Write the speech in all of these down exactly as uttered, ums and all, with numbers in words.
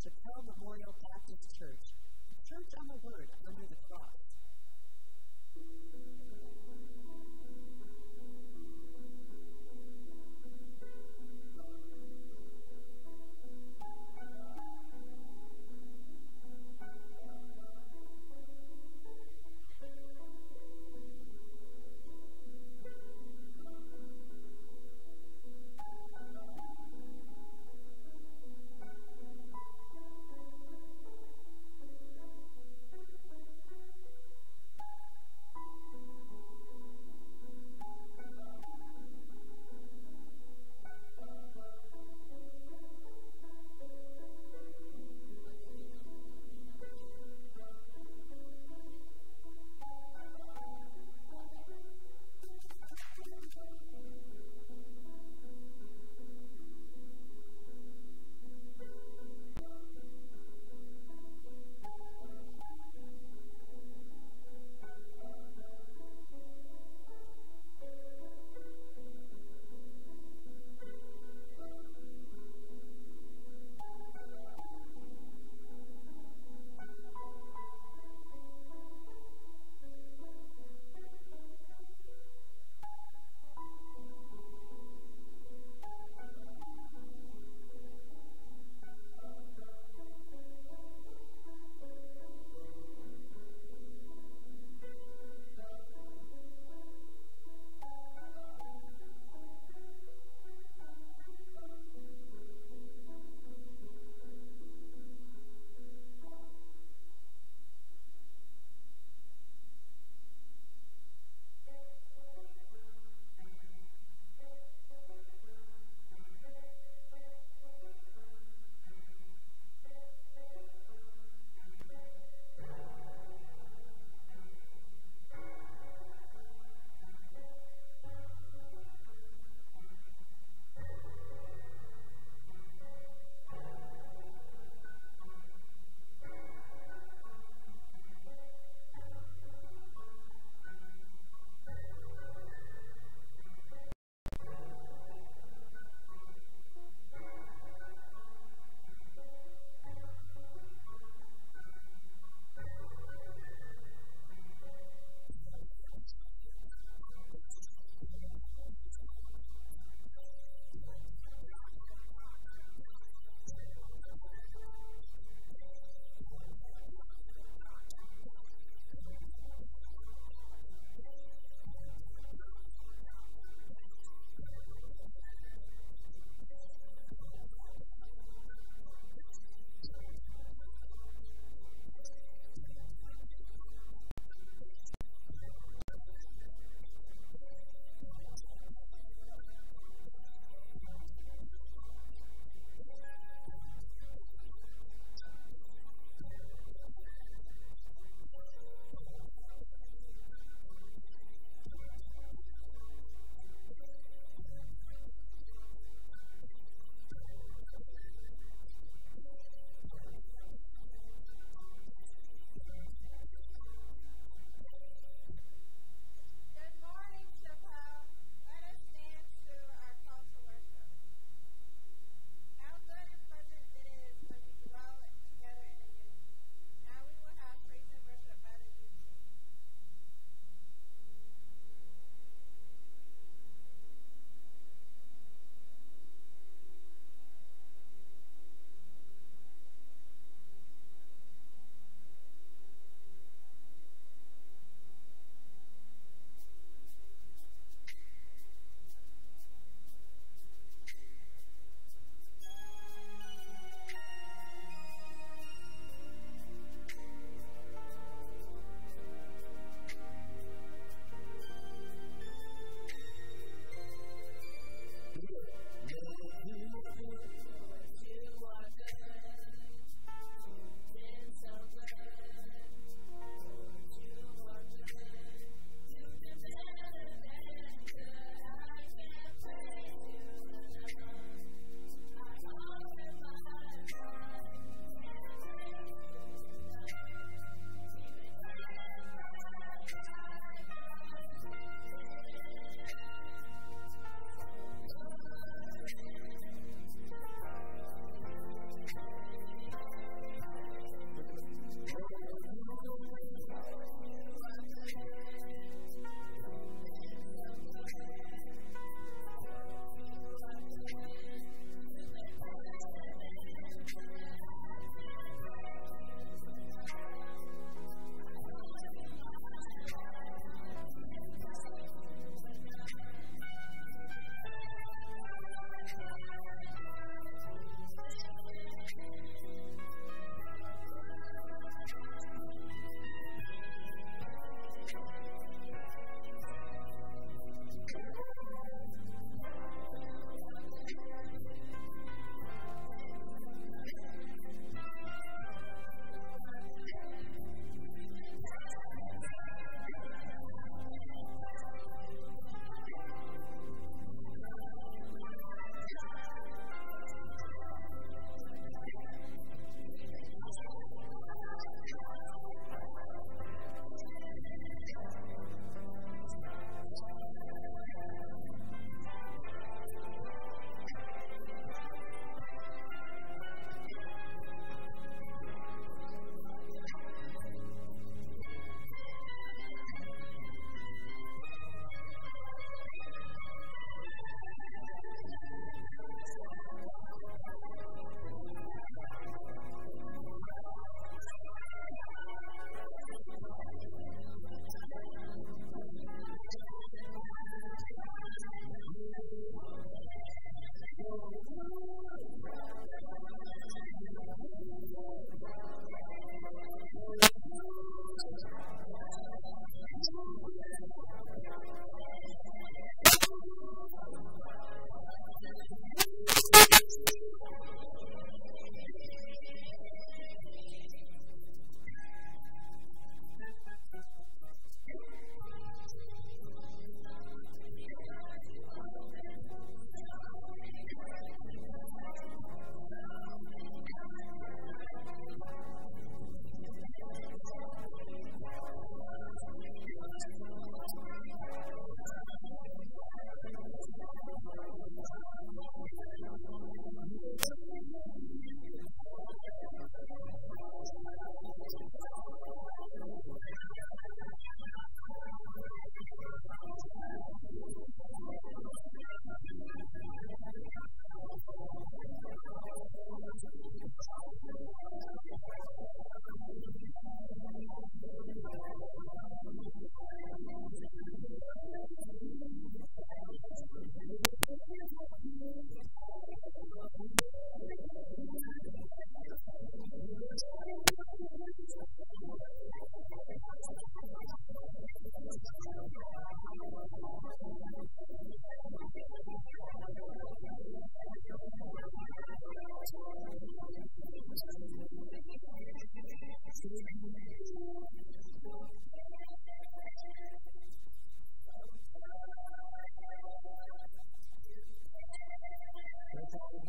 Chappell Memorial Baptist Church, the church on the word under the cross.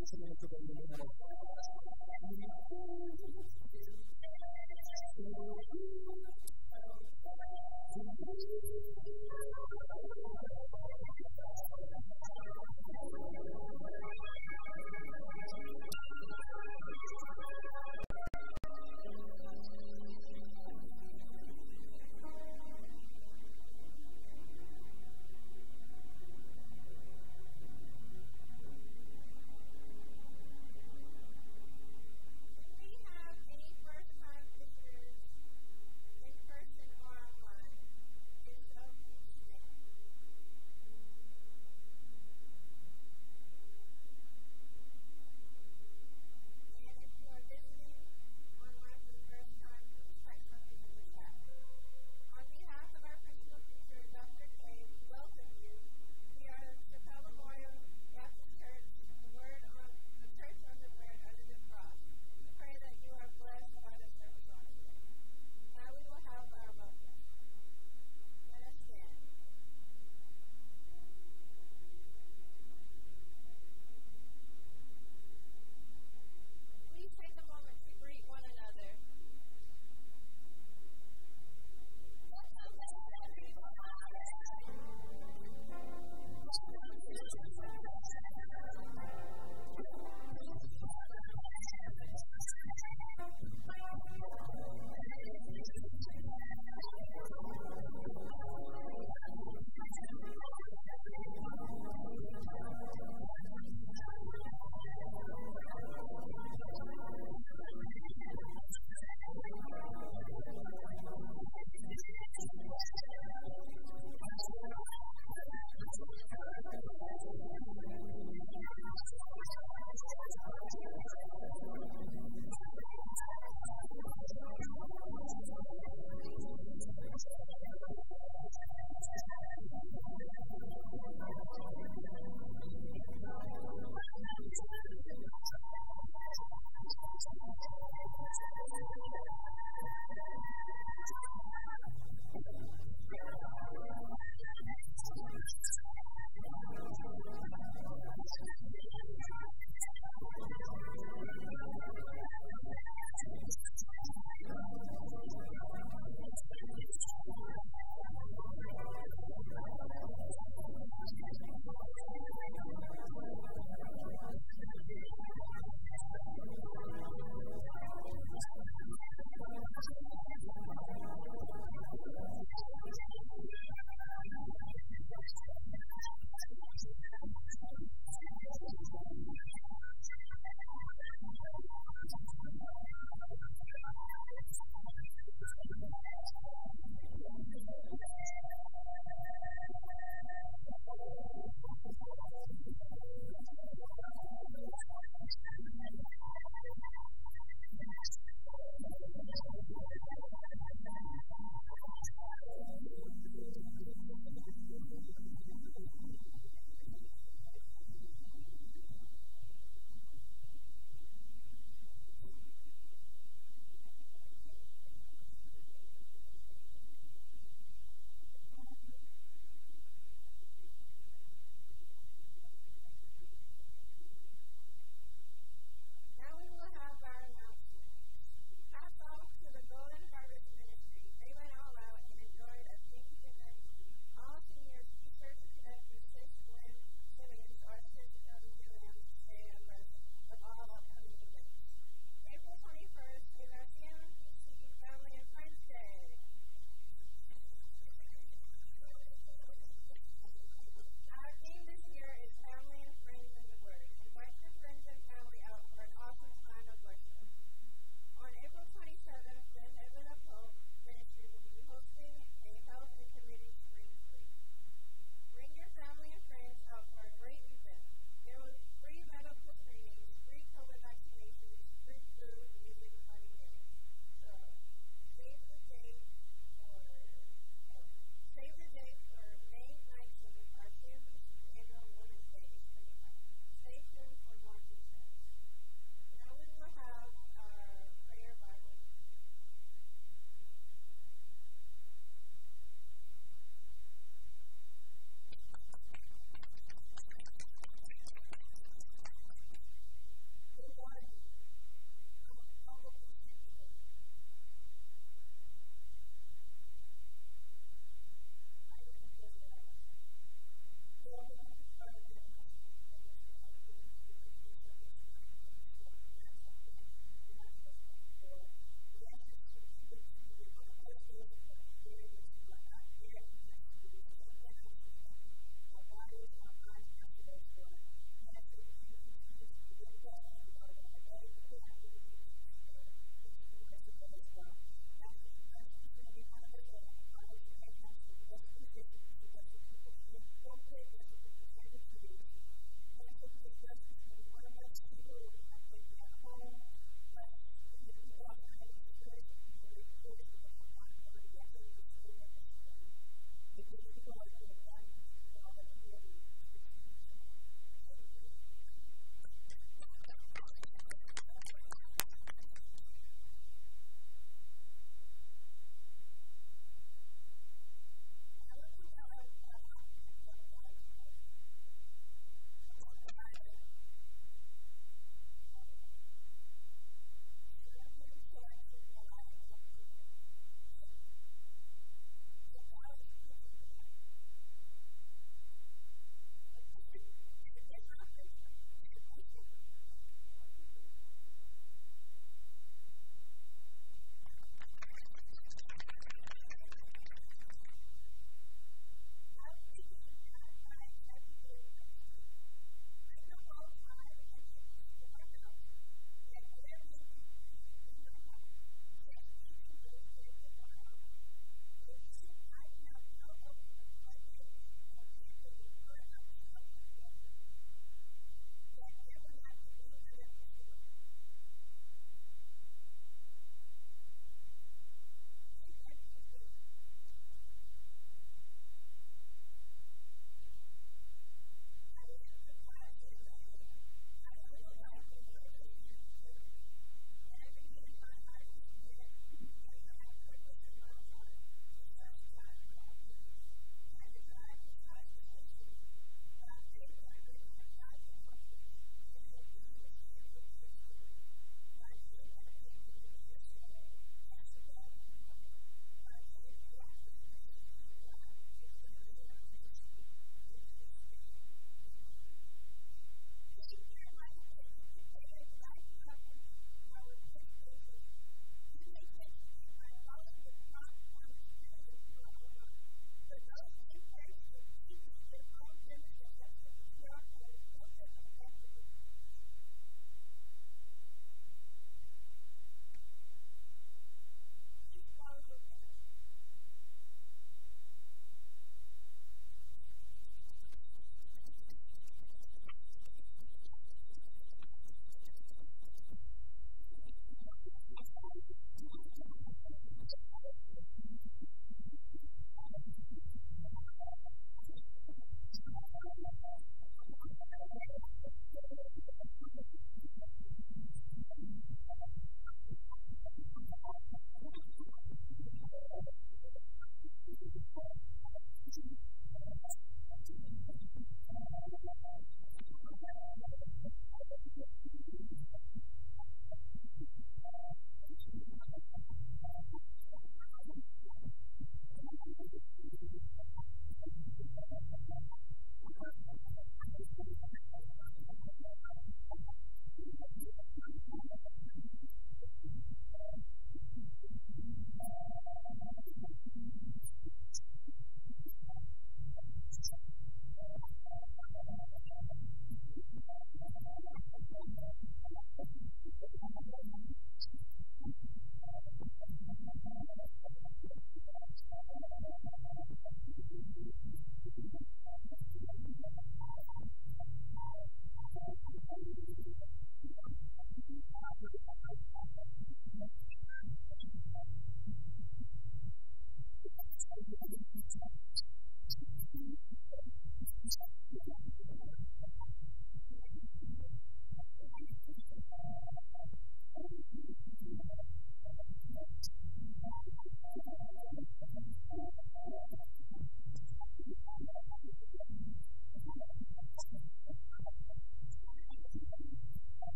listening to the radio.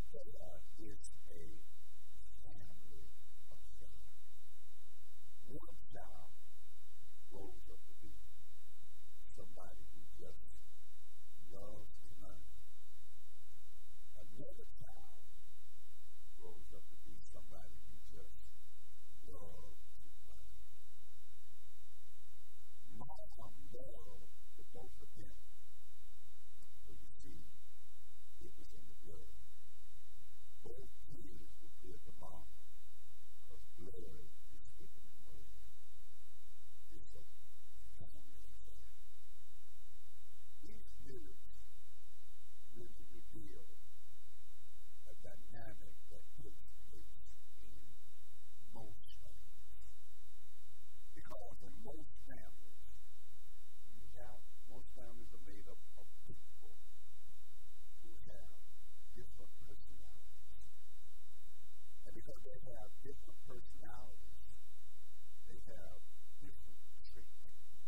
There is a family of faith. One child grows up to be somebody who just loves to learn. Another child grows up to be somebody who just loves to learn. Mom loved the both of them. But you see, it was in the blood. Both kids would live the mom because blood is thicker than mud. It's a family affair. These lyrics really reveal a dynamic that takes place in most families. Because in most families, you have, most families are made up of people who have different personalities. And because they have different personalities, they have different traits.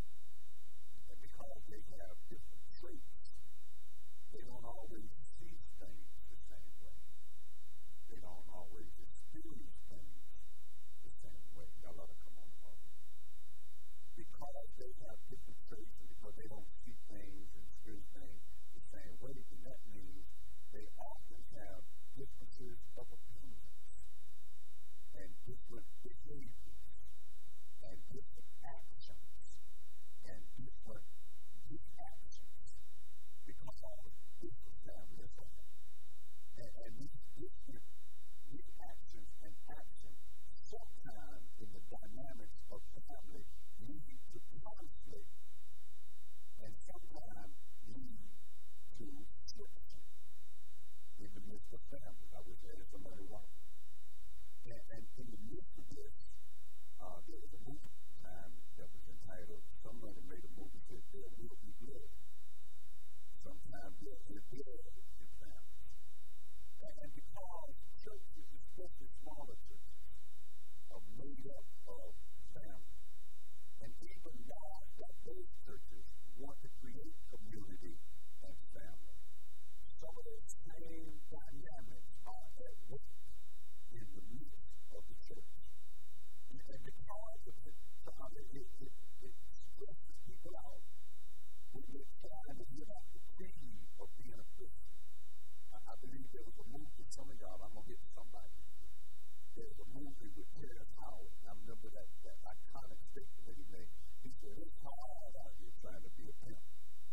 And because they have different traits, they don't always see things the same way. They don't always experience things the same way. Y'all ought to come on and walk with me. Because they have different traits and because they don't see things and experience things the same way, then that means they often have differences of opinions and different behaviors and different actions and different disactions because it's a family affair. And, and these different disactions and actions sometimes in the dynamics of family lead to conflict and sometimes lead to friction in the midst of families. I wish there was somebody walking. And, and in the midst of this, uh, there was a movie at the time that was entitled, somebody made a movie that said, There Will Be Blood. Sometimes there is blood in families. And, and because churches, especially smaller churches, are made up of family, and even large diverse churches want to create community and family, some of those same dynamics are at work in the midst of the church. And, and because of it, family, it, it, it stresses people out when they're trying to live out the creed of being a Christian. I, I believe there was a movie, some of y'all, I'm going to get to somebody. There was a movie with Terrence Howard. I remember that, that iconic statement that he made. He said, it's hard out here trying to be a pimp.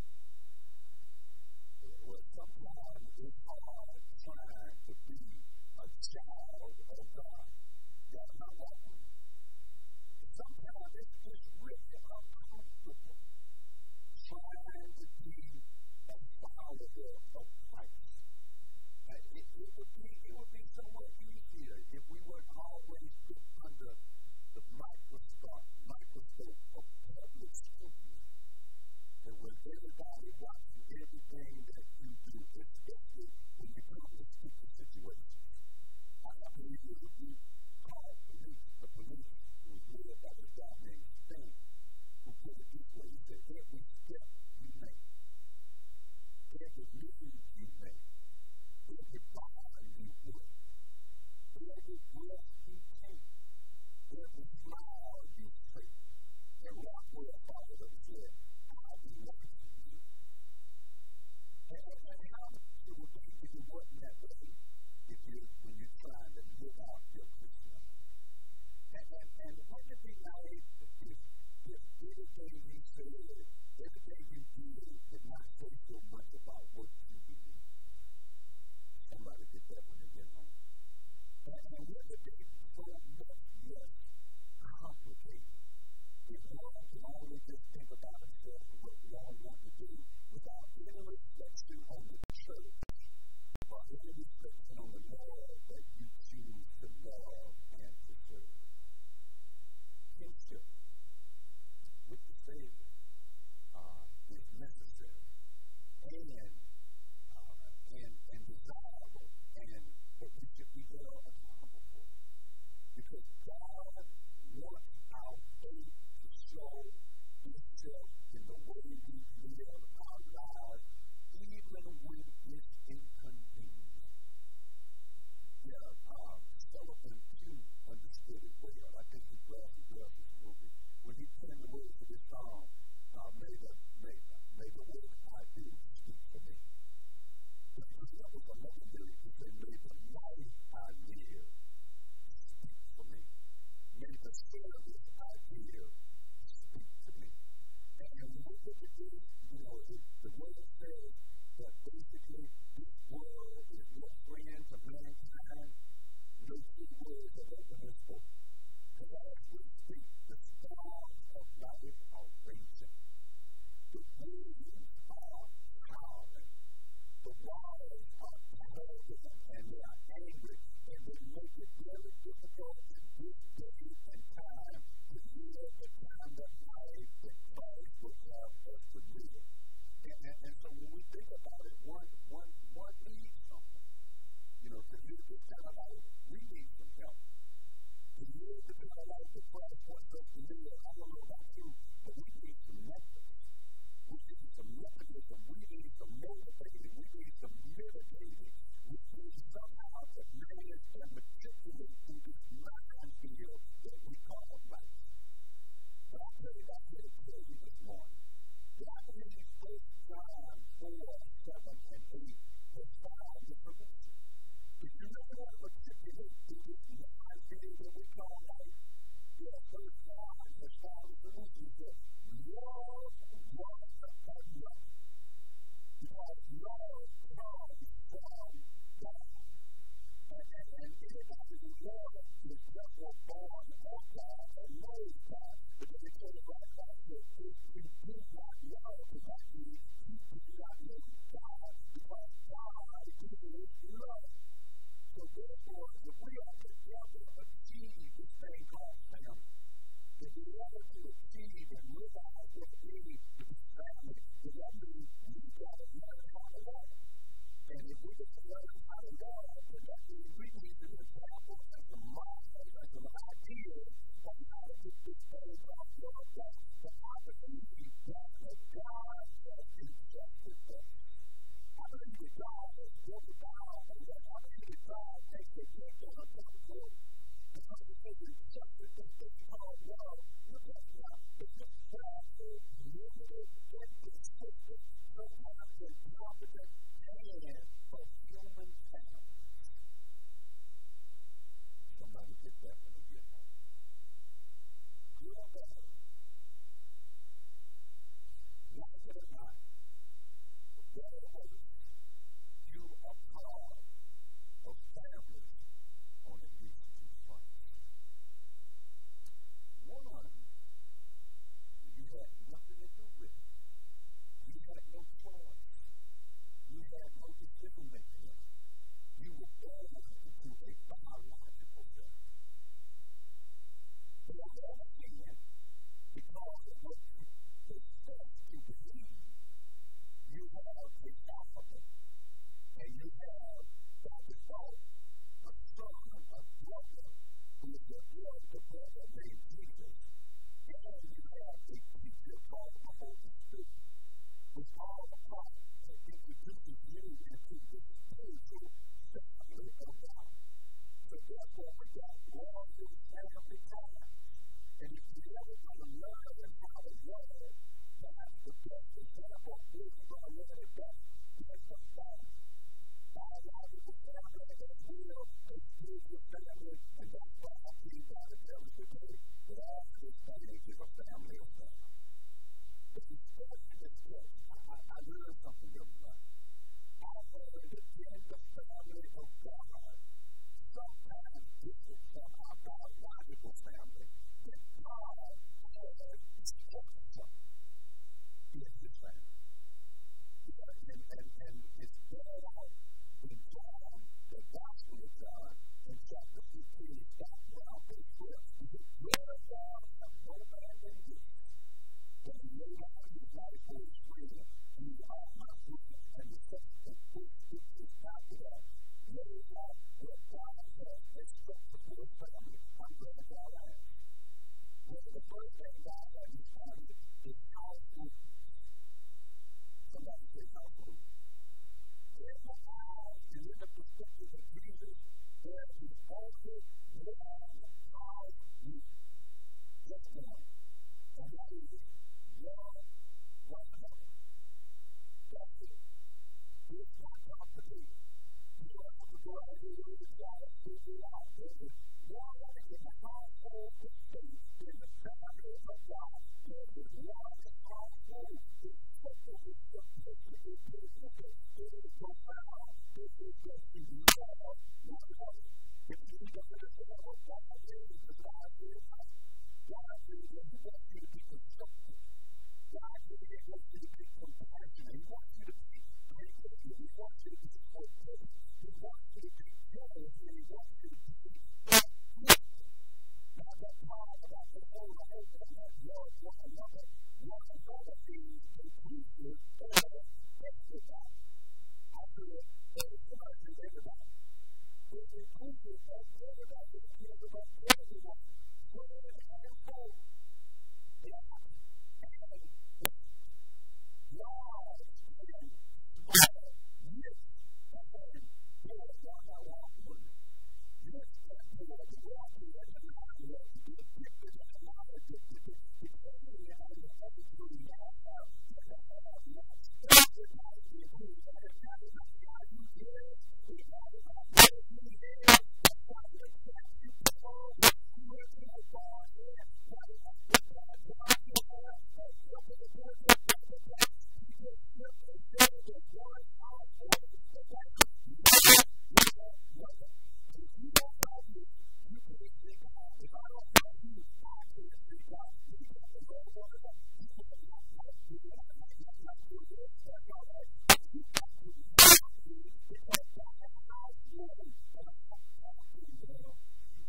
Well, sometimes it's hard trying to be a child of God. Y'all not walking with me. Sometimes it's, it's really uncomfortable trying to be a follower of Christ. It, it, would be, it would be somewhat easier if we weren't always put under the microscope, microscope of public scrutiny. And when everybody watching everything that you do, especially when you come to sticky situations. I, I believe there was a group called police, the police, who was led by this guy named Stan, who put it this way. He said, every step you make, every move you make, every bond you put, every breath you take, every smile you take, and Rockwell followed up and said, I'll be watching you. And, and, and how it would be if it wasn't that way, if you, when you're trying to live out your Christianity. And, and, and wouldn't it be nice if, if everything you said, everything you did, did not say so much about what you believe? Somebody get that when they get home. And, and wouldn't it be so much less complicated if one can only just think about himself and what one wants to do without any reflection on the church or any reflection on the Lord that you choose to love and to serve? Kinship with the Savior uh, is necessary. And hope. Because as we speak, the storms of life are raging. The winds are howling. The waters are turbulent and they are angry, and they make it very difficult in this day and time to live the kind of life that Christ would have us to live. And, and, and so when we think about it, one, one, one needs something. You know, to live this kind of life, we need some help. To live the kind of life that Christ wants us to live, I don't know about you, but we need some methods. We need some mechanism. We need some motivating. We need some mitigating. We need somehow to manage and matriculate through this minefield that we call life. But I pray that I'm here to tell you this morning that I believe First John four, seven, and eight has found the solution. If you really want to matriculate through this minefield that we call life, yeah, First John has found the solution. He said, love one another. Because love comes from God. And, and, and anybody who loves is just what born of God and knows God. But then he told us right back here, if we do not love, that means we do not know God. Because God is love. So therefore, if we are together achieve this thing called family, if we ever to achieve and realize what it means to be family, then that means we've got to learn how to love. And if we just learn how to love, then that means we need some examples and some models and some ideas of how to get this thing called love done. But I believe that what God has entrusted us. I believe that God has broken down and that I believe that God takes the gift on a double. Because it says it's just this thing called love. Look at it now. It's a powerful, limited, inconsistent, sometimes incompetent hand of human family. Somebody get that when they get home. You know that. Like it or not, whatever it is, you are part of families on at least two fronts. One, you had nothing to do with it. You had no choice. You had no decision making in it. You were born into a biological family. But on the other hand, because of what you possess to believe, you have a father, and you have by default a son, a brother, who is your elder brother named Jesus, and you have a teacher called the Holy Spirit, which all the prophets that introduces you into the spiritual family of God. So therefore, we got royal family time. And if you're ever going to learn how to love, that's the best example of who you're going to learn it best. That's the family. Biological family as well as spiritual family, and that's why I came down to tell you today that all of this thing is a family of family. But you start to discuss, I, I learned something the other night. I learned that in the family of God, sometimes different from our biological family, that God has structure in his family. Yeah, and, and, and it's better out in John, the Gospel of John, in chapter fifteen, starting around verse twelve. He said, "Greater love hath no man than this, that he laid down his life for his friend, and you are my friend." And the second and first scriptures after that, lay out what God has instructed for his family. I'm glad God has. One of the first things God has in his family is household. Somebody say household. In the eyes and in the perspective of Jesus, there is only one household. Just one. And that is love one another. That's it. It's not complicated. You don't have to go out and do it and try to figure it out. There is one in the household of faith, in the family of God. There is one household. It's simple. It's simplistic. It's business. It is profound. This is just to love one another. If you need to understand what God is, because God is not. God is that He wants you to be constructive. God is that He wants you to be compassionate. He wants you to be creative. He wants you to be forgiving. He wants you to be generous. And He wants you to be uplifting. Now, that part about the whole hope and that love one another, one another means inclusive of everybody. I said, everybody is everybody. It's inclusive of everybody. It's inclusive of everyone. Women and folk, black and white, large and small, rich and poor. Y'all got to walk with me. Rich and poor, the wealthy and the non-wealthy, the addicted and the non-addicted, the crazy and the unclean, the have and the have-nots. Everybody is included. And it matters not how you live. It matters not where you live. It's not the exact you perform. You live in a bar here. That is not the bad job you have. That's something that you're doing. That's the bad. You just simply say that one house or the bad. You don't know nothing. If you don't know me, you can't see God. If I don't know you, I can't see God. You got to know one another. You might not like me. I might not like you. That's all right. You got to know me because God has you. And I'm not talking about you.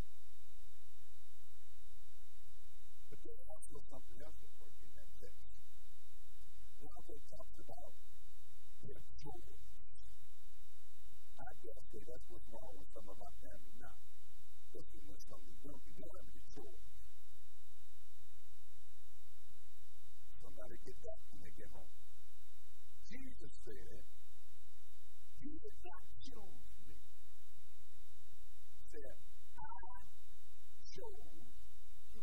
But there's also something else at work in that text. It also talks about their chores. I dare say that's what's wrong with some of our family now. Especially when some of the young people don't have any chores. Somebody get that when they get home. Jesus said, "You did not choose me." He said, "I chose you."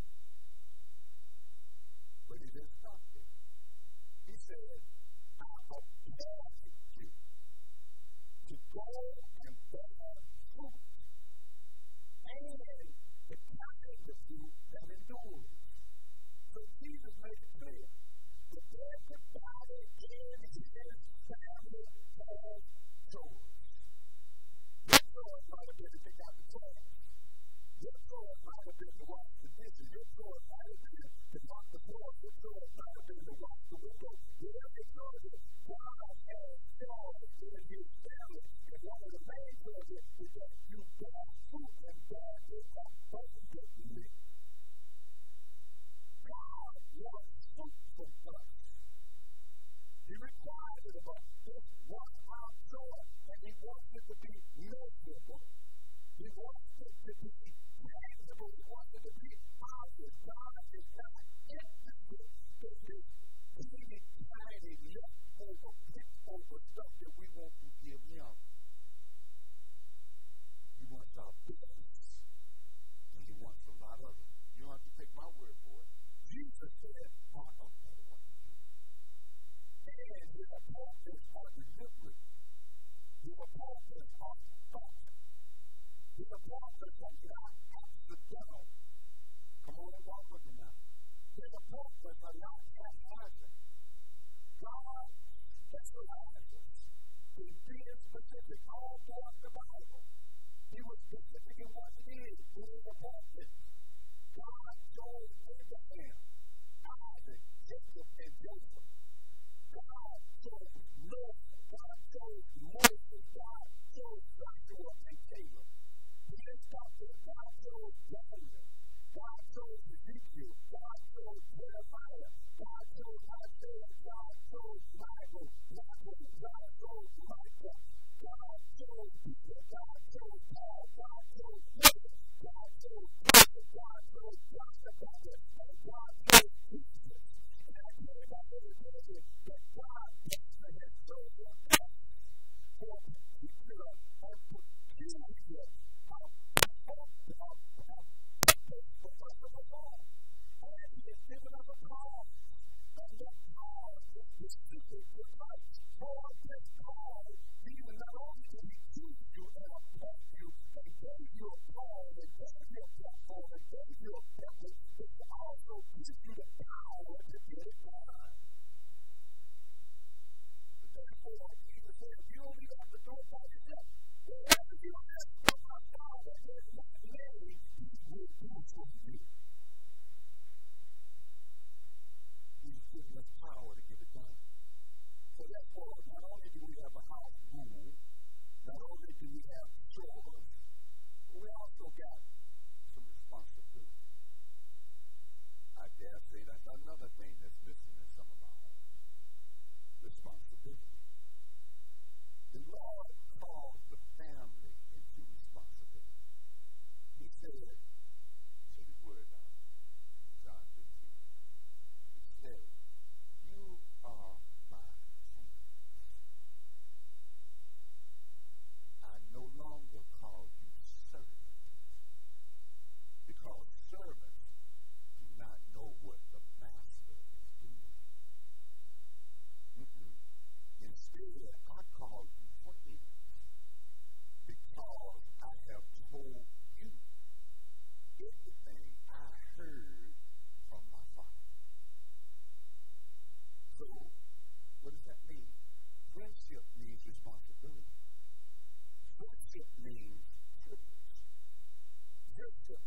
But He didn't stop there. He said, "I appointed you to go and bear fruit, and the kind of fruit that endures." So Jesus made it clear that there's divided in His family of chores. Your chores might have been to pick out the trash. Your chores might have been to wash the dishes. Your chores might have been to mop the floor. Your chores might have been to wash the window. Whatever your chores is, God has chores in His family. And one of the main chores is that you bear fruit and bear it abundantly. God wants fruit from us. He requires it of us. This one our joy, and He wants it to be measurable. He wants it to be tangible. He wants it to be obvious. God is not interested in this teeny, tiny, leftover, picked over stuff that we want to give Him. He wants our business, and He wants a lot of it. You don't have to take my word for it. Jesus said, "I appoint you." And His appointments are deliberate. His appointments are thought. His appointments are not accidental. Come on and walk with me now. His appointments are not haphazard. God specializes in being specific all throughout the Bible. He was specific in what He did in His appointment. God chose Abraham, Isaac, Jacob, and Joseph. God chose Noah. God chose Moses. God chose Joshua and Caleb. He didn't stop there. God chose Daniel. God chose Ezekiel. God chose Jeremiah. God chose Isaiah. God chose Michael. God chose Micah. God chose Peter. God chose Paul. God chose Peter. God chose Peter. God chose John the Baptist. And God chose Jesus. And I tell you about every day that God has chosen us for a particular and peculiar purpose for us of us all. And He has given us a call. And that call is specific to us. For this call, even not only did He choose you and appoint you and gave you a call and gave you a platform and gave you a purpose, but He also gives you the power to get it done. But therefore, Jesus said, if you don't even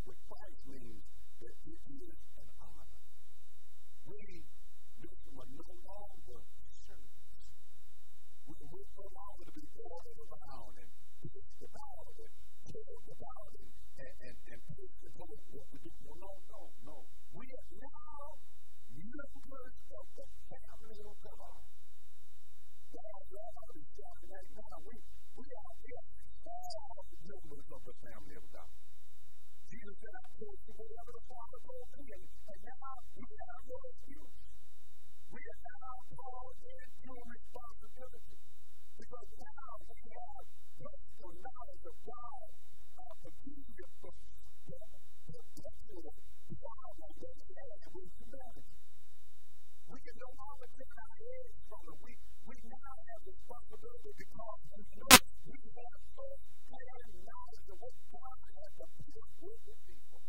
with Christ means that it is an honor. We, Nkrumah, no longer servants. We will no longer to be ordered around and pissed about and told about and, and, and, and pissed about what to do. No, no, no, no. We are now members of the family of God. God, God is saying right now, we, we are here all members of the family of God. Jesus said, I told you whatever the Father told me, and, and now we have no excuse. We are now called into responsibility because now we have personal knowledge of God, our peculiar, perpetual problem that we have with humanity. We can no longer take our heads from it. We, we now have responsibility because we know we have first-hand knowledge of what God has to put with the people.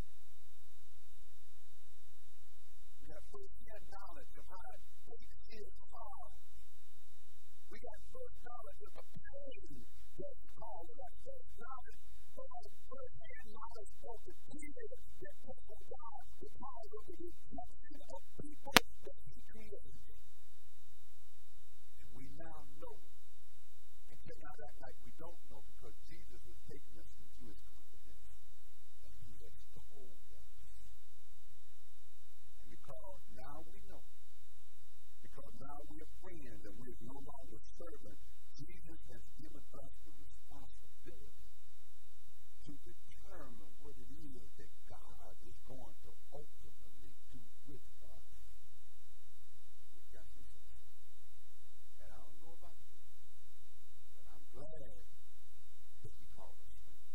We have first-hand knowledge of how it takes his heart. We got first knowledge of the pain that's called. We got first knowledge of first-hand knowledge of the tears that come from God because of the rejection of people that he created. And we now know and cannot act like we don't know because Jesus has taken us into his confidence and he has told us. And because now we know, because now we are friends and we are no longer servants, Jesus has given us the responsibility to determine what it is that God is going to ultimately do with us. We've got some say so. And I don't know about you, but I'm glad that he called us friends.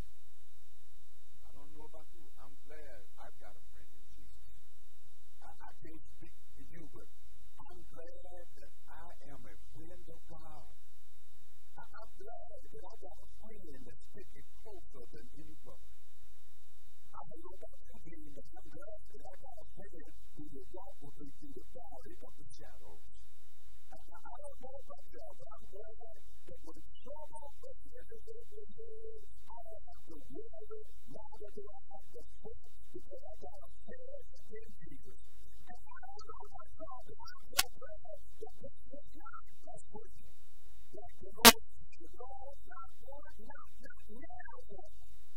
I don't know about you. I'm glad I've got a friend in Jesus. I, I can't speak to you, but I'm glad that I am a friend of God. I, I'm glad that I got a friend that's sticking closer than any brother. I don't know about you, being that I'm glad that I got a friend who will walk with me through the valley of the shadows. I, I, I don't know about y'all, but I'm glad that when trouble appears in the world, I don't have to worry, neither do I have to fret, because I got a friend in Jesus. And I don't know about y'all, but I'm so glad that this is not just for you. That the Lord is all not one, not, not now one.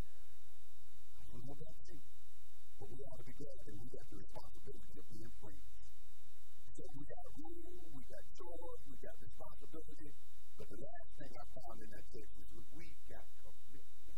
I don't know about you, but we ought to be glad that we got the responsibility of being friends. So we got rule, we got chores, we got responsibility, but the last thing I found in that text is we got commitment.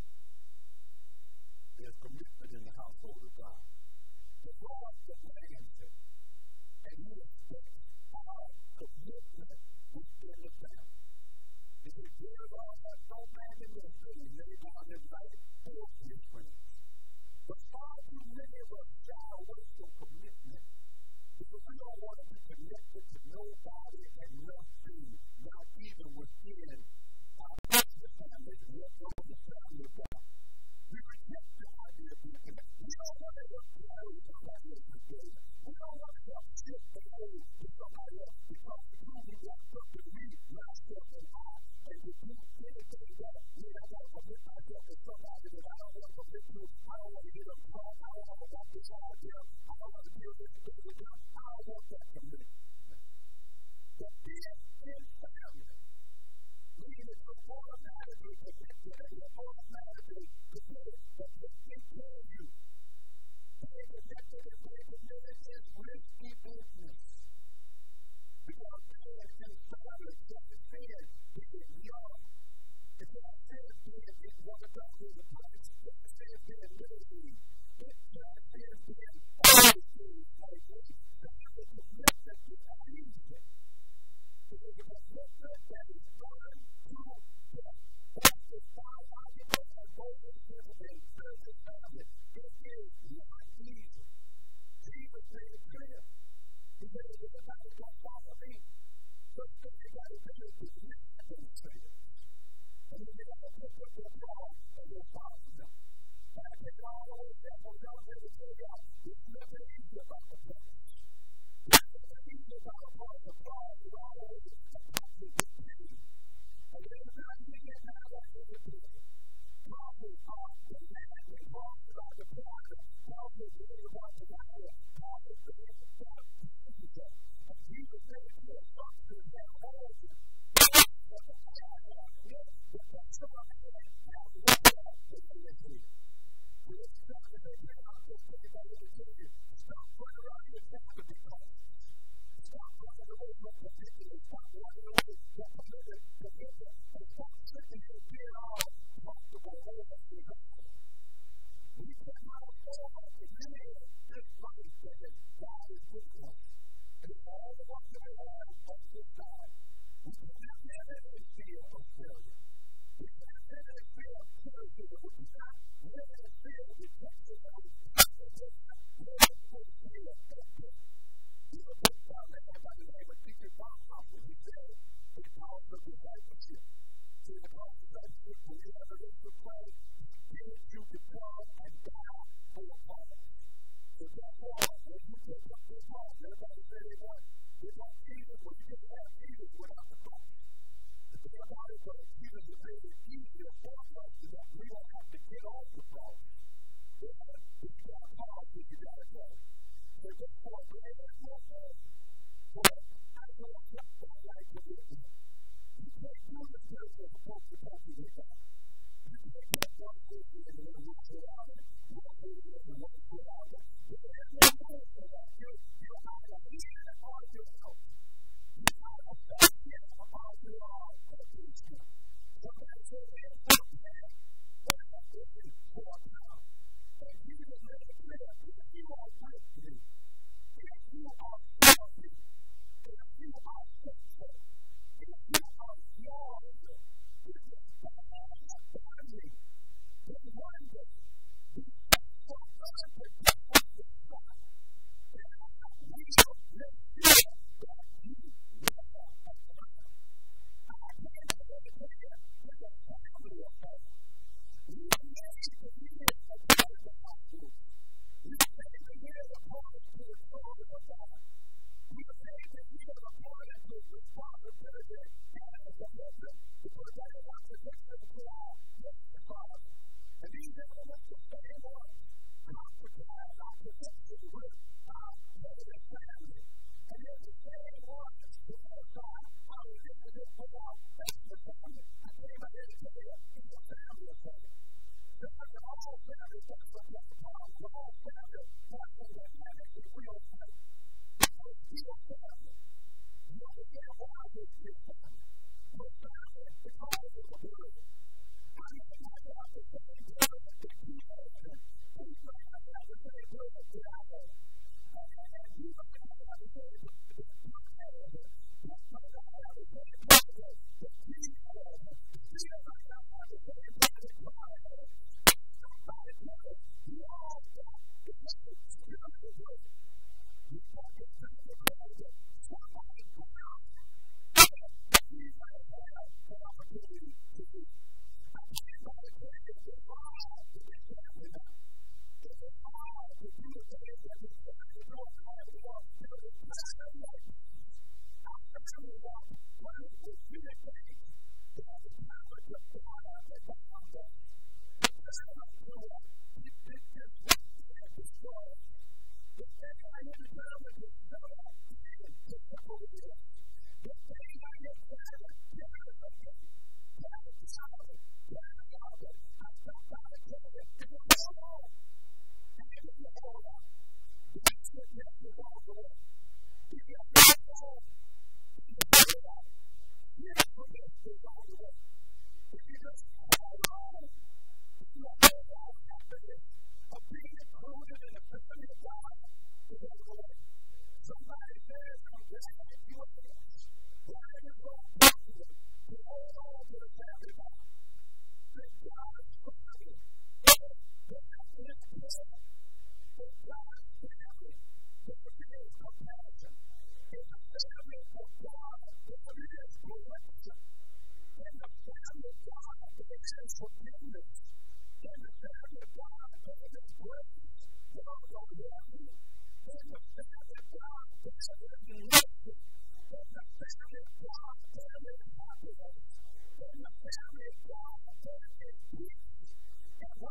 There's commitment in the household of God. The Lord demands it, and he expects our commitment within the family. If he gives all that no man in this building, lay down his life for his friends. But far too many of us shy away from commitment because we don't want to be connected to nobody and nothing, not even within our personal family, let alone the family of God. We reject the idea of being connected. We don't want to help carry somebody else's burden. We don't want to help shift the load to somebody else because who we want to be, myself and I, and to do anything that we have got to commit myself to somebody that I don't want to commit to. I don't want to get them caught. I don't want to walk beside them. I don't want to deal with this with them. I don't want that commitment. But being in family, meaning it's automatically connected and it's automatically committed. But let me tell you, being connected and being committed is risky business. Because being in family doesn't mean being young. It doesn't mean being in one of those in the place. It doesn't mean being little. It just means being overseas. Like we have the commitment to easy. It is a commitment that is done to the best of biological and emotional and physical family. It is not easy. Jesus made it clear. He said, if anybody don't follow me, first thing you got to do is admit themselves. And then you got to pick up their cross and you'll follow them. And I think all the way down from John to tell y'all, it's never easy about the cross. It's never easy about the cross. The cross is always attached to the pain. And every time you get mad at the pain, Houses are demanding. Houses are deploying. Houses really want to die. Houses really want to Jesus. And Jesus said to the instructions that all of you, the best of our head have one left to the ministry. We have started to bring out this thing that we will tell you. Stop running around your family because. Stop running away from the victory. Stop running away from the living, the living, and stop sitting here being all comfortable over the God. We cannot afford to live this life that God is giving us. And all the ones that we have on this side, we cannot live in this fear of failure. We cannot live in fear of criticism. We cannot live in fear of rejection. We cannot live in fear of failure. He was put down there by the name of Teacher Bob Hopper. He said, it's called the discipleship. See, the call of discipleship, when you have a list of prayer, it gives you to come and die for a cause. So therefore, when you take up this cause, everybody say they want, they want Jesus, well, you just have Jesus without the cross. The thing about it, though, Jesus has made it easier for us so that we don't have to get off the cross. If you got a cause, then you got to go. So therefore, when they have no cause, well, I know what God likes to do. You can't do the spiritual supposed to talk to you about. You can't get one person and then walk around and walk over and walk around. But there's no place for that. You, you're either here or you're out. You're either stuck here or you are at this point. Somebody said, there's no plan. What am I looking for now? And Jesus made it clear, if you are with me, if you are for me, if you are faithful, if you are loyal, if you stand by me, then one day, be faithful unto death on this side. And I will make sure that you will have a time. I can't say it here, it's a family affair. We are made to live a part of the gospel. We are made to live a part of the glory of God. We are made to live a part of the responsibility and the commitment because that is our protection to our Heavenly Father. And these elements the same ones compromise our protection with our heavenly family. And they're the same ones who also our relationship with our extra family. I came out here to tell you, it's a family affair. Because all family that's what that's the problem. All family that's what that manage the real family. It's still family. You understand why this is family? We're family because of the word. I mean, we might have the same blood that he has, and we might not have the same blood that I have. And you might not have the same blood that you have. You might not have the same blood that he has. You might not have the same blood that God has. Somebody tell us, we all got the same spiritual blood. We got the spiritual blood that somebody got. But we might have an opportunity to do. I can't buy the credit. It's hard to be family now. It's hard to do the things that we try to do. I have to walk through the family life. Our family walk through the spirit things. There's a power to God that bound us. The power to us. It's this what can destroy us. The thing I need to tell them is so that sin to separate us. The thing I need to tell them is terror of me. Terror of child. Terror of father. I stop by the credit. It was all wrong. And it was all wrong. The business makes you walk away. If you have to go home, if you have to go home, you have to make this all the way. If you just hold on, if you hold on happiness of being included in the family of God, it's all the way. Somebody says, I'm glad you are here. Why are you so popular to hold on to the family of God? That God's family is the happiness of God. That God's family is compassion. It's the family of God that is correction. In the family of God, there is forgiveness. In the family of God, there is grace. Y'all don't hear me. In the family of God, there is mercy. In the family of God, there is happiness. In the family of God, there is peace.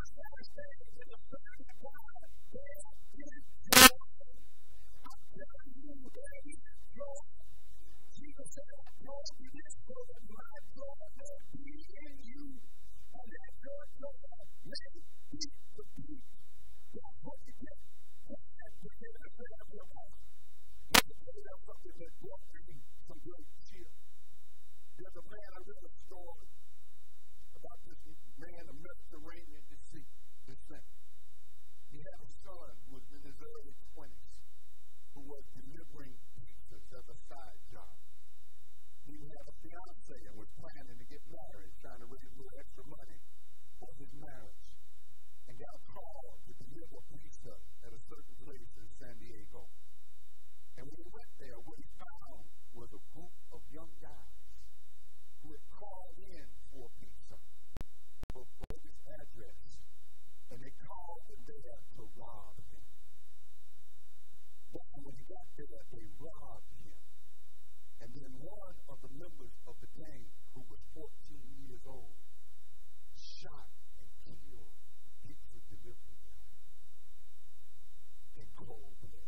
last days in the Son of God, there is joy. I'm telling you, there is joy. Jesus said, I told you this so that my joy may be in you, and that your joy may be complete. That's what you get. That's what you get out of your life. Let me tell you something that brought me some great cheer. There's a man, I read a story about this man, a Mediterranean descent. He had a son who was in his early twenties who was delivering pizzas as a side job. He had a fiance and was planning to get married, trying to raise a little extra money for his marriage, and got called to deliver pizza at a certain place in San Diego. And when he went there, what he found was a group of young guys who had called in for pizza for his address, and they called him there to rob him. But when he got there, they robbed him. And then one of the members of the gang, who was fourteen years old, shot and killed the pizza delivery guy in cold blood.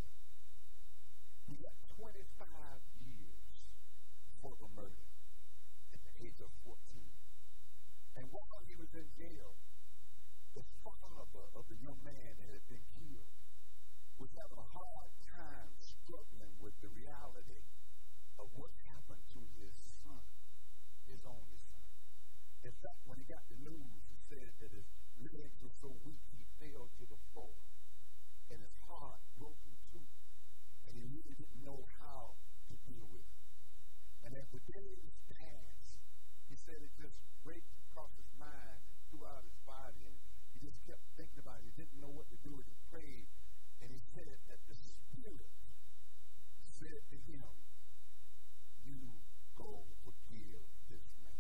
He got twenty-five years for the murder at the age of fourteen. And while he was in jail, the father of the young man that had been killed was having a hard time struggling with the reality of what happened to his son, his only son. In fact, when he got the news, he said that his legs were so weak he fell to the floor, and his heart broke in two, and he really didn't know how to deal with it. And as the days passed, he said it just raced across his mind and throughout his body, and he just kept thinking about it. He didn't know what to do, and he prayed, and he said that the Spirit said to him, you go forgive this man.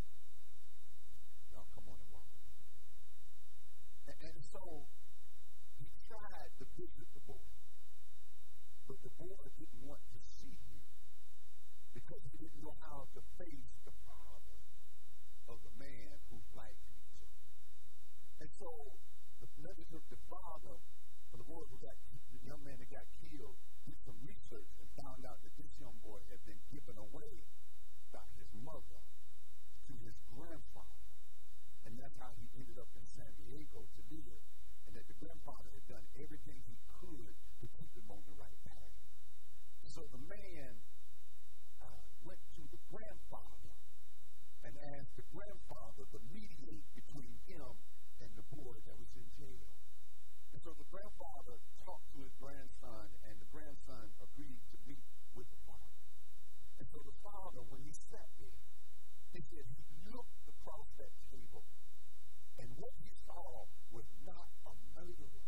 Y'all come on and walk with me. And, and so he tried to visit the boy, but the boy didn't want to see him because he didn't know how to face the father of the man whose life he took. And so the, the father of the boy who got the young man that got killed did some research and found out that this young boy had been given away by his mother to his grandfather. And that's how he ended up in San Diego to live. And that the grandfather had done everything he could to keep him on the right path. So the man uh, went to the grandfather and asked the grandfather to mediate between him and the boy that was in jail. And so the grandfather talked to his grandson, and the grandson agreed to meet with the father. And so the father, when he sat there, he said he looked across that table, and what he saw was not a murderer.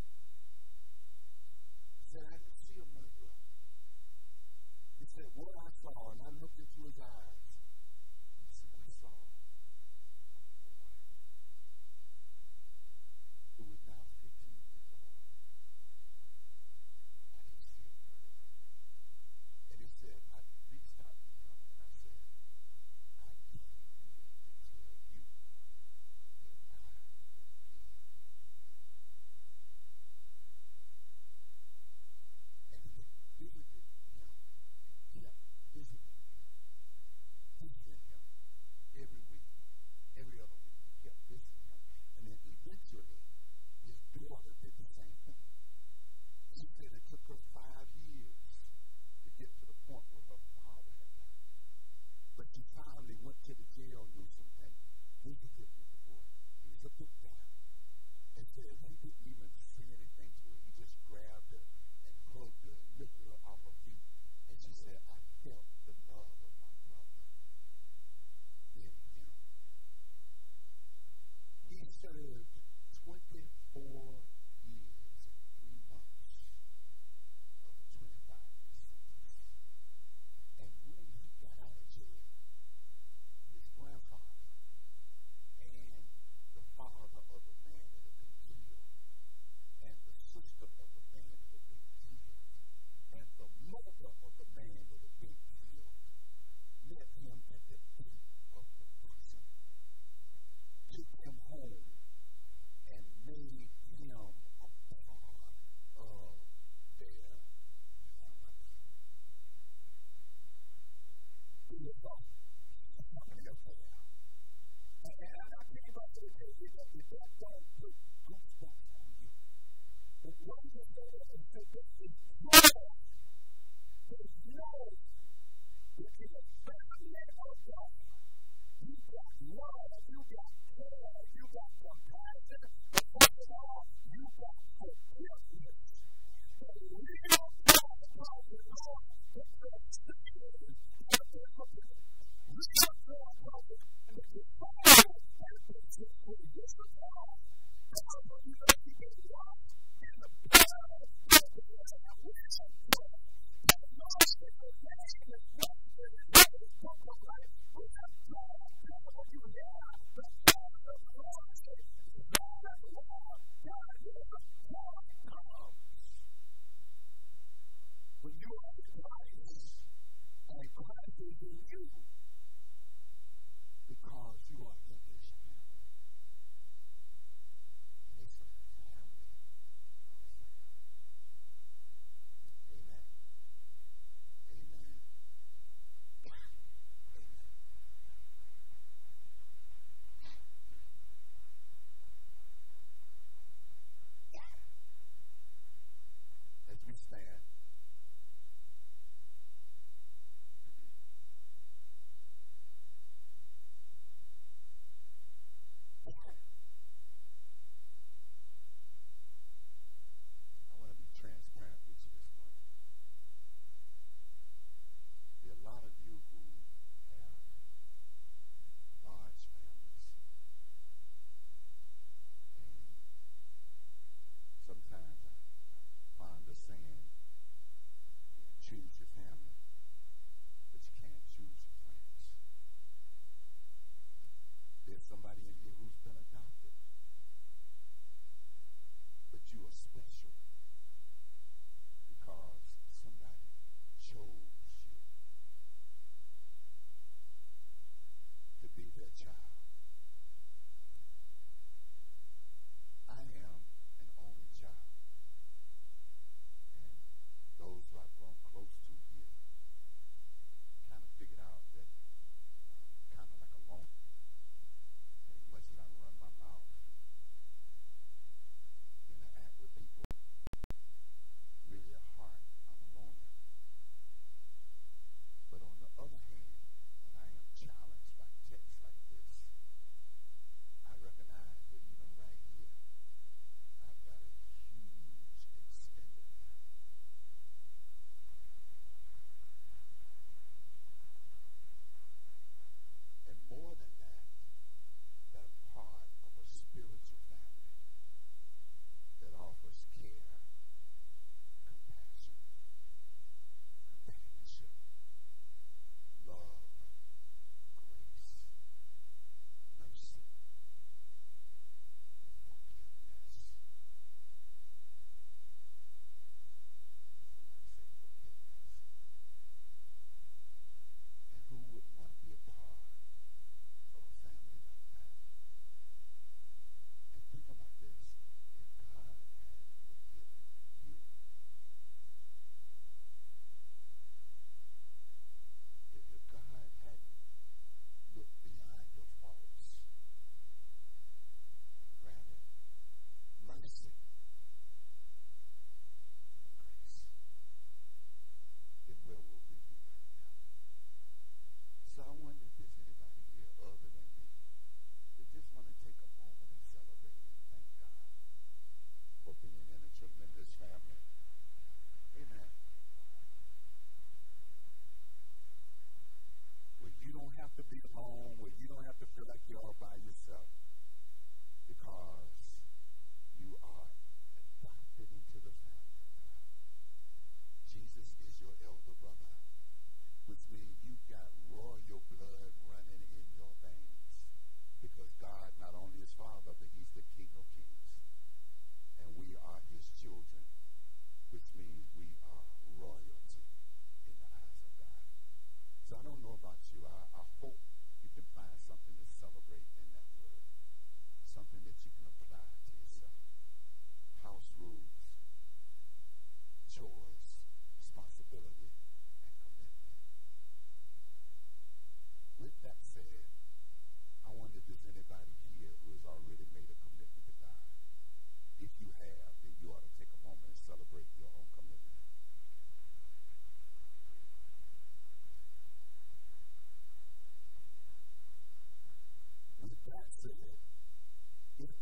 He said, I didn't see a murderer. He said, what I saw, and I looked into his eyes, he said, I saw a boy who was now fifteen years old. I didn't see a murderer. And he said, I reached out to him and I said, I came here to tell you you that if that don't put goosebumps on you. But what you say and say this is joy. There's no, if you're a family of God, you got love, you got care, you got compassion, but most of all, you got forgiveness. The real joy comes in Lord, that you're saved, that you're forgiven. Real joy comes in that you're saved, and that you're forgiven. Come on, when you know you can walk in the power of the Lamb, real joy. That Lord is the name is blessed in the name of book of life. Real joy. Come on, you hear the power of the Lord. God is love. God is joy. Come on. When you are in Christ, and Christ is in you, because you are in His family. And it's a family. Amen. Amen. Amen. As we stand,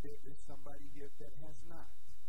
there is somebody here that has not.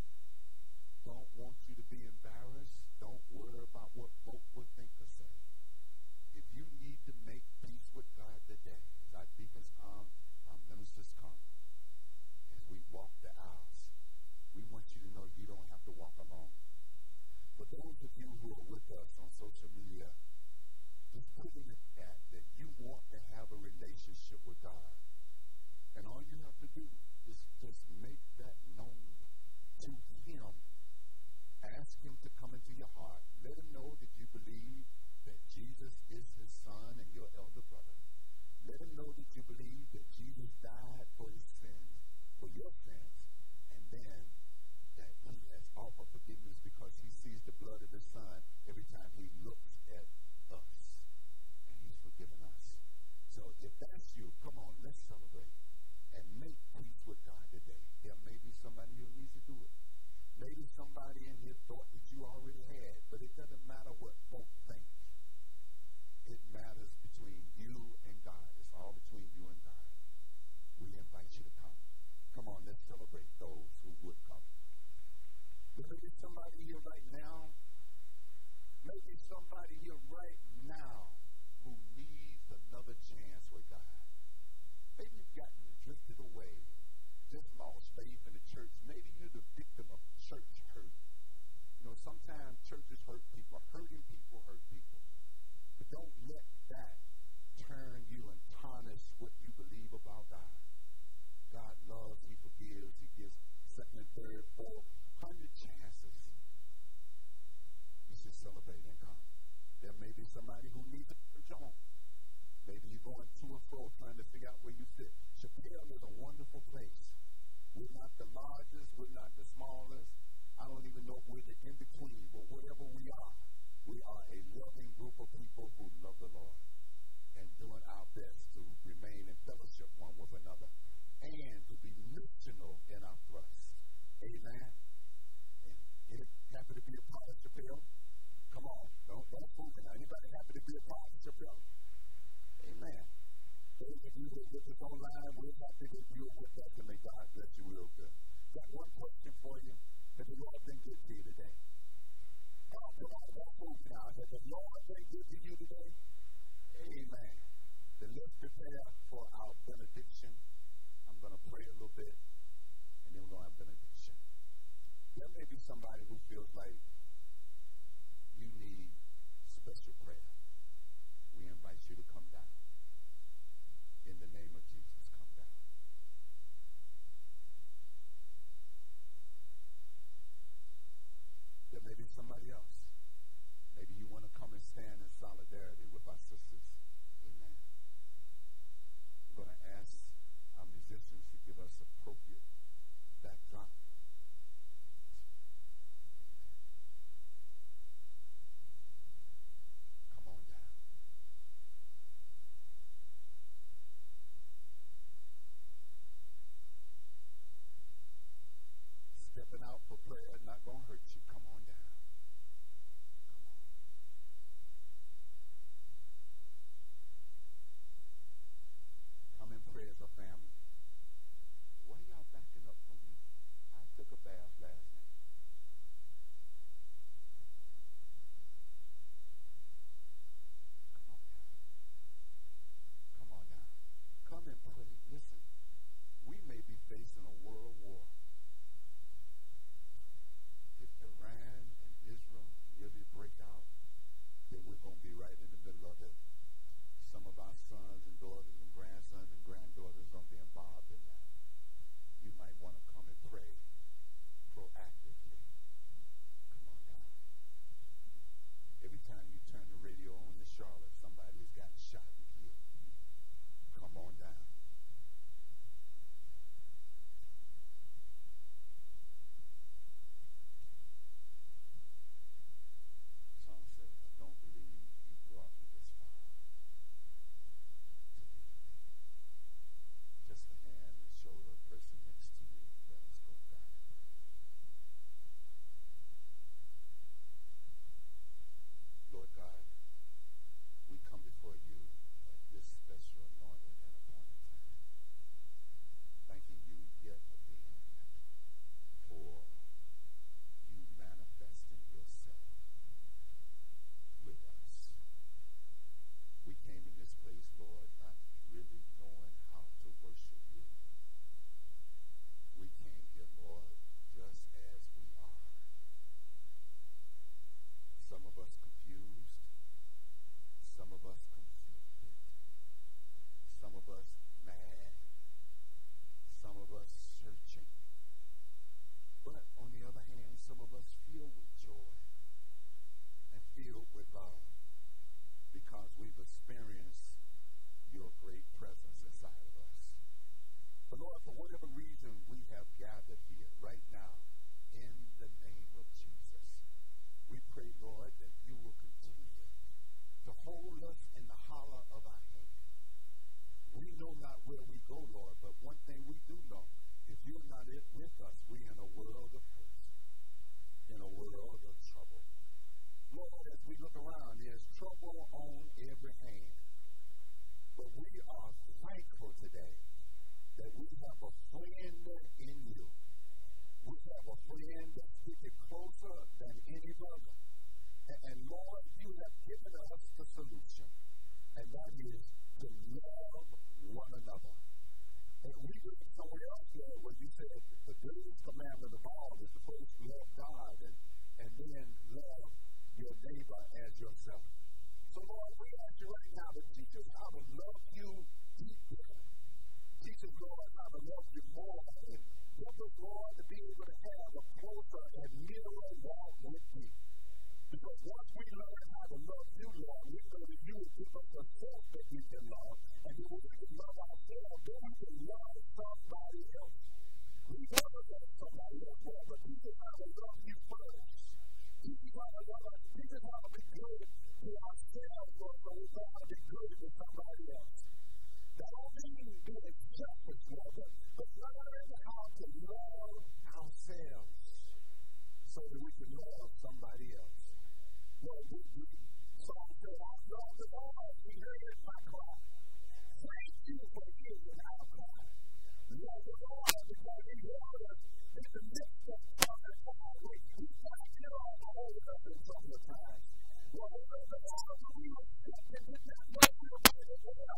Don't want you to be embarrassed. Don't worry about what folk will think or say. If you need to make peace with God today, as our deacons come, our ministers come, as we walk the aisles, we want you to know you don't have to walk alone. For those of you who are with us on social media, just put in the chat that you want to have a relationship with God. And all you have to do is just make that known to Him. Ask Him to come into your heart. Let Him know that you believe that Jesus is His Son and your elder brother. Let Him know that you believe that Jesus died for His sins, for your sins, and then that He has offered forgiveness because He sees the blood of His Son every time He looks at us, and He's forgiven us. So if that's you, come on, let's celebrate and make peace with God today. There may be somebody who needs to do it. Maybe somebody in here thought that you already had, but it doesn't matter what folk think. It matters between you and God. It's all between you and God. We invite you to come. Come on, let's celebrate those who would come. Maybe somebody here right now, maybe somebody here right now who needs another chance with God. Maybe you've gotten drifted away, just lost faith in the church. Maybe you're the victim of church hurt. You know, sometimes churches hurt people. Hurting people hurt people. But don't let that turn you and tarnish what you believe about God. God loves, He forgives, He gives second and third, fourth, hundred chances. You should celebrate and come. There may be somebody who needs a church home. Maybe you're going to and fro trying to figure out where you fit. Chappell is a wonderful place. We're not the largest. We're not the smallest. I don't even know if we're the in-between, but whatever we are, we are a loving group of people who love the Lord and doing our best to remain in fellowship one with another and to be missional in our thrust. Amen. And get happy to be a part of Chappell? Come on. Don't, don't fool me now. Anybody happy to be a part of Chappell? Amen. Those of you who are with us online, we're happy that you're with us, and may God bless you real good. Got one question for you. Has the Lord been good to you today? Oh, come on, don't move now. Has the Lord been good to you today? Amen. Then let's prepare for our benediction. I'm going to pray a little bit, and then we're going to have benediction. There may be somebody who feels like you need special prayer. We invite you to come down. In the name of Jesus, come down. There may be somebody else. Maybe you want to come and stand in solidarity with our sisters. Amen. I'm going to ask our musicians to give us appropriate backdrop. Come on down. Stepping out for prayer is not going to hurt you. Come on down. Come on. Come and pray as a family. Why y'all backing up from me? I took a bath last night. Come on down. Come on down. Come and pray. Listen, we may be facing a world war. If Iran Lord, that you will continue to hold us in the hollow of our hand. We know not where we go, Lord, but one thing we do know, if you're not with us, we're in a world of hurt, in a world of trouble. Lord, as we look around, there's trouble on every hand. But we are thankful today that we have a friend in you. We have a friend that's sticking closer than any brother. And, and Lord, you have given us the solution, and that is to love one another. And we read somewhere else there where you said the greatest commandment of all is to first love God and, and then love your neighbor as yourself. So Lord, we ask you right now to teach us how to love you deeper. Teach us, Lord, how to love you more. And help us, Lord, to be able to have a closer and nearer walk with you. Because once we learn how to love you, Lord, we know that you will give us a self that we can love. And then when we can love ourselves, then we can love somebody else. We want to love somebody else, Lord, but teach us how to love you first. Teach us how to love us. Teach us how to be good to ourselves, Lord, so we know how to be good to somebody else. That don't mean being selfish, Lord, but, but learn how to love ourselves so that we can love somebody else. Lord, we do. Psalm said, I love the Lord. He heard my cry. Thank you for hearing our cry. Love the Lord because he heard us in the midst of trouble. We, we thank you all for holding us in some of the times. Lord, we love the Lord when we were sick and did not know we were going to well.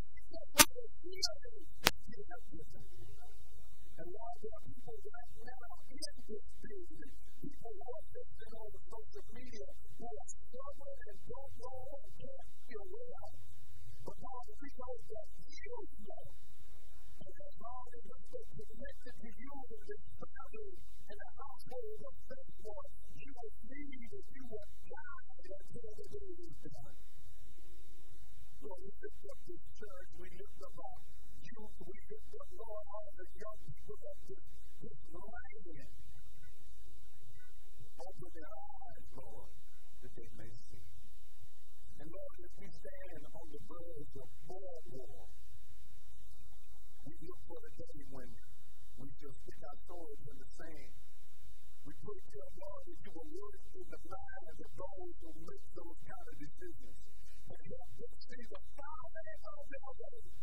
And Lord, there are people right now in this building, people who are listening on the social media who are struggling and don't know and can't feel well. But Lord, we know that you know. And as long as we stay connected to you in this family and the household of faith, Lord, you will lead and you will guide until the day is done. Lord, we lift up this church, we lift up our youth, we lift up, Lord, all the young people of this, this land. Open their eyes, Lord, that they may see. And Lord, as we stand on the verge of more war, we look for the day when we shall stick our swords in the sand. We pray to you, Lord, that you will work in the minds of those who make those kind of decisions. And help them see the power of their ways.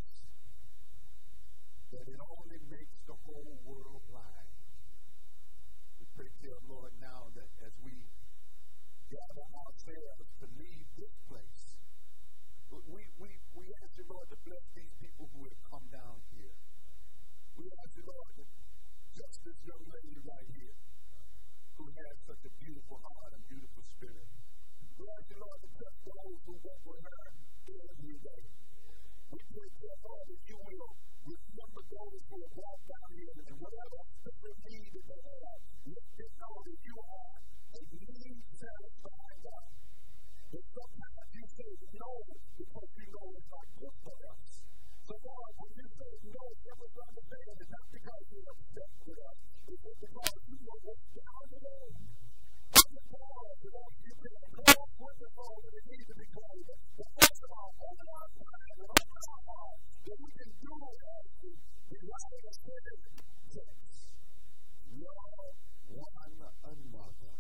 That it only makes the whole world blind. We pray to you, Lord, now that as we gather ourselves to leave this place, we, we, we ask you, Lord, to bless these people who have come down here. We ask you, Lord, to touch this young lady right here who has such a beautiful heart and beautiful spirit. We ask you, Lord, to touch those who walk with her every day. We pray to you, Lord, that you will remember those who have walked down here and whatever special need that they have, let them know that you are a need-satisfying God. And sometimes you say no because you know it's not good for us. So, Lord, when you say no, give us understanding, it's not because you're upset with us. It's just because you know what's down the road. Open doors, you know, you can close wonderful when it needs to be closed. But first of all, open our mind and open our heart that we can do as we delight and spirit takes. Love one another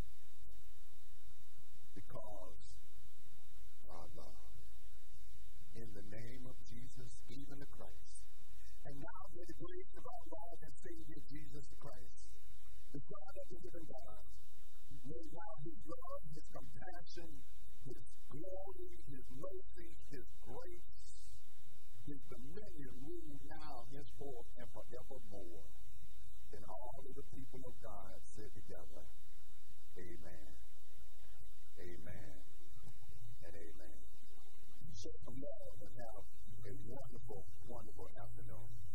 because God love. In the name of Jesus, even the Christ. And now may the grace of our Lord and Savior Jesus Christ, the Son of the living God, may now his love, his compassion, his glory, his mercy, his grace, his dominion rule now, henceforth, and forevermore. And all of the people of God said together, amen, amen, and amen. Show some love and have a wonderful, wonderful afternoon.